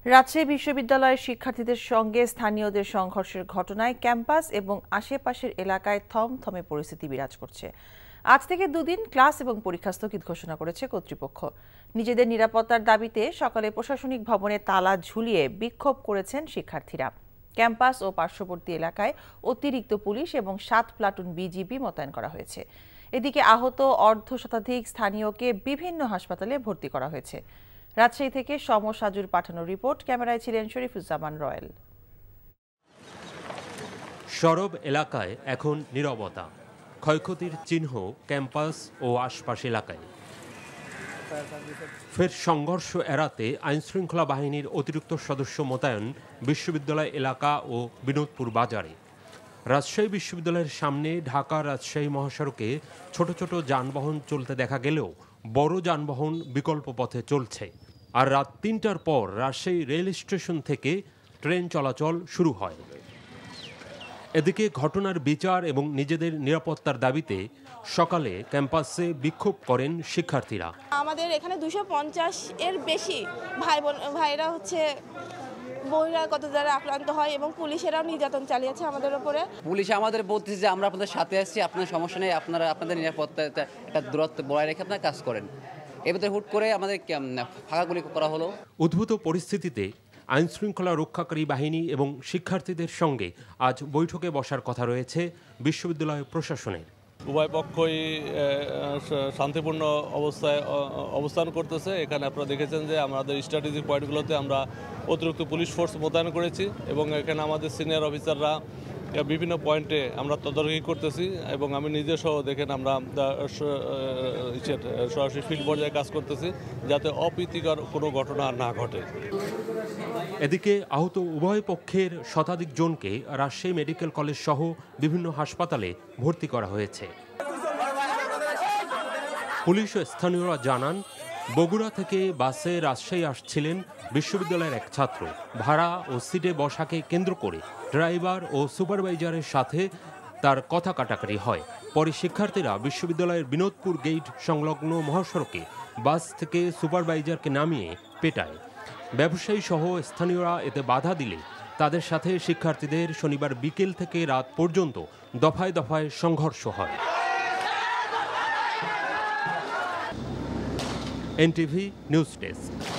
রাজশাহী বিশ্ববিদ্যালয়ের শিক্ষার্থীদের সঙ্গে স্থানীয়দের সংঘর্ষের ঘটনায় ক্যাম্পাস এবং আশেপাশের এলাকায় থমথমে পরিস্থিতি বিরাজ করছে। আজ থেকে দুদিন ক্লাস এবং পরীক্ষা স্থগিত ঘোষণা করেছে কর্তৃপক্ষ। নিজেদের নিরাপত্তার দাবিতে সকালে প্রশাসনিক ভবনে তালা ঝুলিয়ে বিক্ষোভ করেছেন শিক্ষার্থীরা। ক্যাম্পাস ও পার্শ্ববর্তী এলাকায় অতিরিক্ত পুলিশ এবং 7 প্লাটুন বিজিবি মোতায়েন করা হয়েছে। এদিকে আহত অর্ধশতাধিক স্থানীয়কে বিভিন্ন হাসপাতালে ভর্তি করা হয়েছে। রাজশাহী থেকে সমসাজুর পাঠানো রিপোর্ট, ক্যামেরায় ছিলেন শরীফুজ্জামান রয়েল। সরব এলাকায় এখন নীরবতা, ক্ষয়ক্ষতির চিহ্ন ক্যাম্পাস ও আশপাশ এলাকায়। ফের সংঘর্ষ এড়াতে আইনশৃঙ্খলা বাহিনীর অতিরিক্ত সদস্য মোতায়েন বিশ্ববিদ্যালয় এলাকা ও বিনোদপুর বাজারে। রাজশাহী বিশ্ববিদ্যালয়ের সামনে ঢাকা রাজশাহী মহাসড়কে ছোট ছোট যানবাহন চলতে দেখা গেলেও বড় যানবাহন বিকল্প পথে চলছে। আর রাত ৩টার পর রাজশাহী রেল স্টেশন থেকে ট্রেন চলাচল শুরু হয়। এদিকে ঘটনার বিচার এবং নিজেদের নিরাপত্তার দাবিতে সকালে ক্যাম্পাসে বিক্ষোভ করেন শিক্ষার্থীরা। আমাদের এখানে 250 এর বেশি ভাইরা হচ্ছে বহিরাগত দ্বারা আক্রান্ত হয় এবং পুলিশেরাও নির্যাতন চালিয়েছে আমাদের উপরে। পুলিশ আমাদের বলতেছে যে আমরা আপনাদের সাথে আছি, আপনার সমস্যা নেই, আপনারা আপনাদের নিরাপত্তা একটা দূরত্ব বজায় রেখে আপনারা কাজ করেন। এবারে হুট করে আমাদের ফাঁকা গুলি করা হলো। উদ্ভূত পরিস্থিতিতে আইনশৃঙ্খলা রক্ষাকারী বাহিনী এবং শিক্ষার্থীদের সঙ্গে আজ বৈঠকে বসার কথা রয়েছে বিশ্ববিদ্যালয় প্রশাসনের। উভয় পক্ষই শান্তিপূর্ণ অবস্থায় অবস্থান করতেছে। এখানে আপনারা দেখেছেন যে আমাদের স্ট্র্যাটেজিক পয়েন্টগুলোতে আমরা অতিরিক্ত পুলিশ ফোর্স মোতায়েন করেছি এবং এখানে আমাদের সিনিয়র অফিসাররা বিভিন্ন পয়েন্টে আমরা তদারকি করতেছি এবং আমি নিজে সহ দেখেন আমরা সরাসরি ফিল্ড পর্যায়ে কাজ করতেছি যাতে অপ্রীতিকর কোনো ঘটনা না ঘটে। এদিকে আহত উভয় পক্ষের শতাধিক জনকে রাজশাহী মেডিকেল কলেজ সহ বিভিন্ন হাসপাতালে ভর্তি করা হয়েছে। পুলিশ ও স্থানীয়রা জানান, বগুড়া থেকে বাসে রাজশাহী আসছিলেন বিশ্ববিদ্যালয়ের এক ছাত্র। ভাড়া ও সিটে বসাকে কেন্দ্র করে ড্রাইভার ও সুপারভাইজারের সাথে তার কথা কাটাকাটি হয়। পরে শিক্ষার্থীরা বিশ্ববিদ্যালয়ের বিনোদপুর গেট সংলগ্ন মহাসড়কে বাস থেকে সুপারভাইজারকে নামিয়ে পেটায়। ব্যবসায়ী সহ স্থানীয়রা এতে বাধা দিলে তাদের সাথে শিক্ষার্থীদের শনিবার বিকেল থেকে রাত পর্যন্ত দফায় দফায় সংঘর্ষ হয়। NTV news desk.